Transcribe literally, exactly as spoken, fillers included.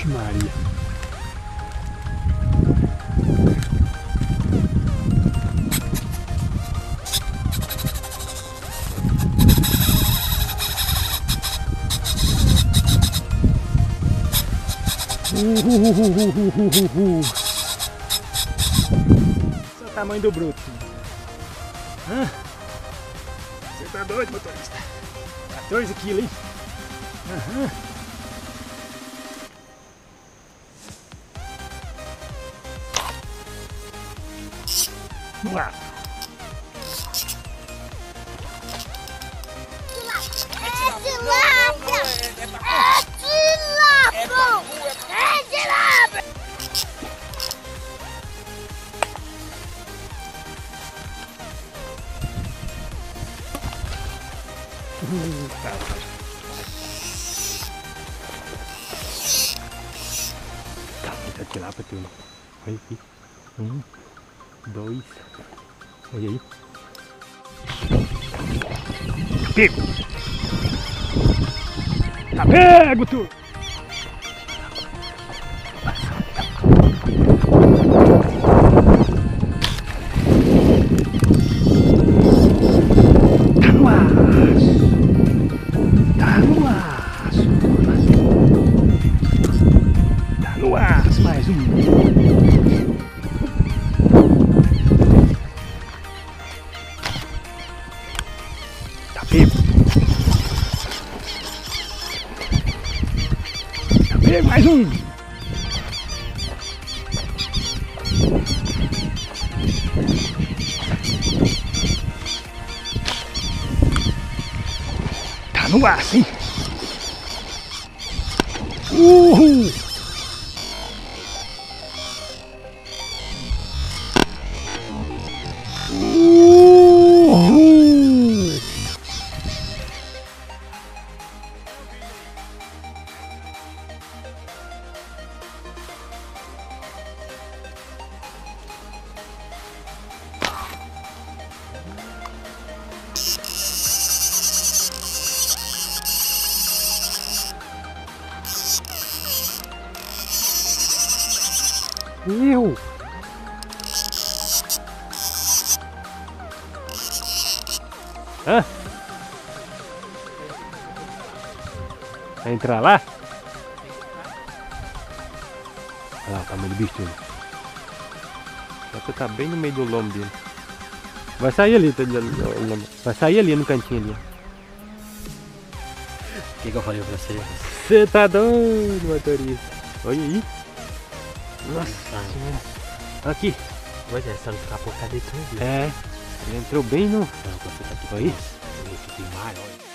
Ixi Maria. Uhuhuhuhuhuhuhu. Esse é o tamanho do bruto. Hã? Você tá doido, motorista? quatorze quilos, hein? Aham. Vamos lá. É tilápia! É tilápia! É tilápia! Hum, tá. Tá, muita tilápia, turma. Olha aqui. Um, dois. Olha aí. Pego! Tá pego, tu! Tá no aço! Tá no aço! Tá no aço, mais um! Tá pego! Tá pego, mais um! Tá no aço, hein? Uhul! Uhul! Eu! Hã? Vai entrar lá? Olha lá o tamanho do bichinho. Você tá bem no meio do lombo dele. Vai sair ali, tá, vai sair ali no cantinho ali. O que, que eu falei pra você? Você tá doido, motorista. Olha aí. Nossa. Ah, aqui. pois é, só não ficar por cadê tudo. É. Ele entrou bem no. Não, você tá aqui. Aí. Esse tem maior.